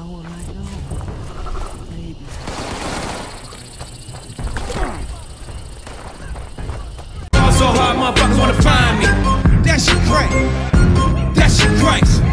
How will I know? Maybe. So hard, motherfuckers wanna find me. That shit crack. That shit cranks.